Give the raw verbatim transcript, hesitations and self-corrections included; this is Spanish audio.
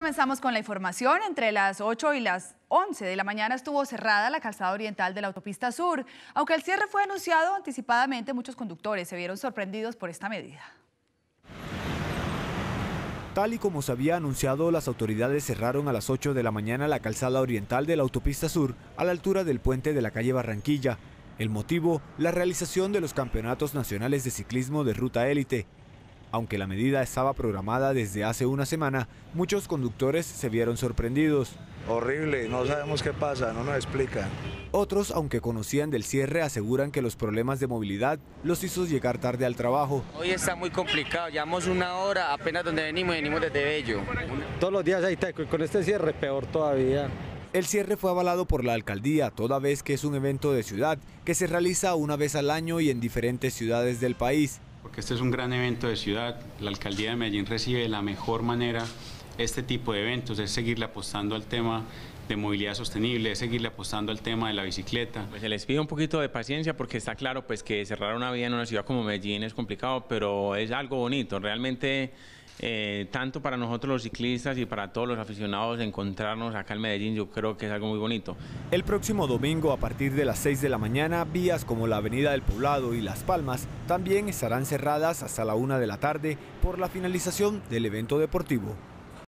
Comenzamos con la información. Entre las ocho y las once de la mañana estuvo cerrada la calzada oriental de la autopista sur. Aunque el cierre fue anunciado anticipadamente, muchos conductores se vieron sorprendidos por esta medida. Tal y como se había anunciado, las autoridades cerraron a las ocho de la mañana la calzada oriental de la autopista sur a la altura del puente de la calle Barranquilla. El motivo, la realización de los campeonatos nacionales de ciclismo de ruta élite. Aunque la medida estaba programada desde hace una semana, muchos conductores se vieron sorprendidos. Horrible, no sabemos qué pasa, no nos explican. Otros, aunque conocían del cierre, aseguran que los problemas de movilidad los hizo llegar tarde al trabajo. Hoy está muy complicado, llevamos una hora apenas donde venimos, venimos desde Bello. Todos los días hay teco y con este cierre peor todavía. El cierre fue avalado por la alcaldía, toda vez que es un evento de ciudad que se realiza una vez al año y en diferentes ciudades del país. Porque este es un gran evento de ciudad, la alcaldía de Medellín recibe de la mejor manera este tipo de eventos, es seguirle apostando al tema de movilidad sostenible, es seguirle apostando al tema de la bicicleta. Pues se les pide un poquito de paciencia porque está claro pues, que cerrar una vía en una ciudad como Medellín es complicado, pero es algo bonito, realmente eh, tanto para nosotros los ciclistas y para todos los aficionados encontrarnos acá en Medellín, yo creo que es algo muy bonito. El próximo domingo a partir de las seis de la mañana, vías como la Avenida del Poblado y Las Palmas también estarán cerradas hasta la una de la tarde por la finalización del evento deportivo.